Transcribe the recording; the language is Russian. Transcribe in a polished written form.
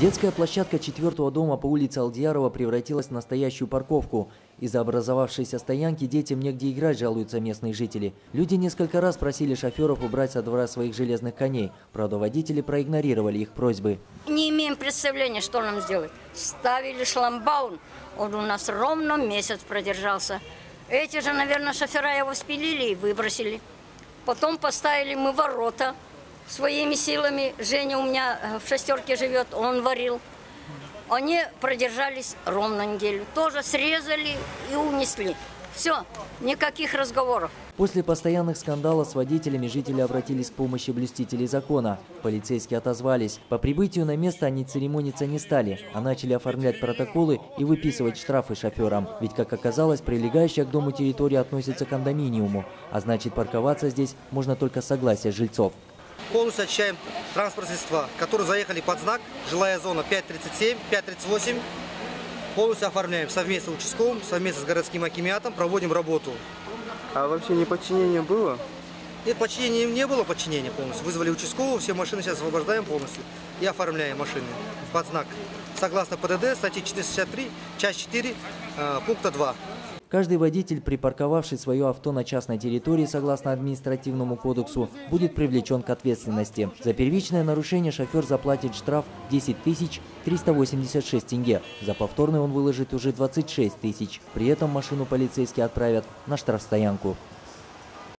Детская площадка 4-го дома по улице Алдиярова превратилась в настоящую парковку. Из-за образовавшейся стоянки детям негде играть, жалуются местные жители. Люди несколько раз просили шоферов убрать со двора своих железных коней. Правда, водители проигнорировали их просьбы. Не имеем представления, что нам сделать. Ставили шламбаун, он у нас ровно месяц продержался. Эти же, наверное, шофера его спилили и выбросили. Потом поставили мы ворота. Своими силами, Женя у меня в шестерке живет, он варил. Они продержались ровно неделю. Тоже срезали и унесли. Все, никаких разговоров. После постоянных скандалов с водителями жители обратились к помощи блюстителей закона. Полицейские отозвались. По прибытию на место они церемониться не стали, а начали оформлять протоколы и выписывать штрафы шоферам. Ведь, как оказалось, прилегающая к дому территория относится к кондоминиуму, а значит, парковаться здесь можно только с согласия жильцов. Полностью очищаем транспортные средства, которые заехали под знак «Жилая зона 537, 538». Полностью оформляем совместно с участковым, совместно с городским акиматом, проводим работу. А вообще не подчинение было? Нет, подчинения не было подчинения полностью. Вызвали участкового, все машины сейчас освобождаем полностью и оформляем машины под знак. Согласно ПДД, статьи 463, часть 4, пункта 2. Каждый водитель, припарковавший свое авто на частной территории, согласно административному кодексу, будет привлечен к ответственности. За первичное нарушение шофер заплатит штраф 10 386 тенге. За повторный он выложит уже 26 тысяч. При этом машину полицейские отправят на штрафстоянку.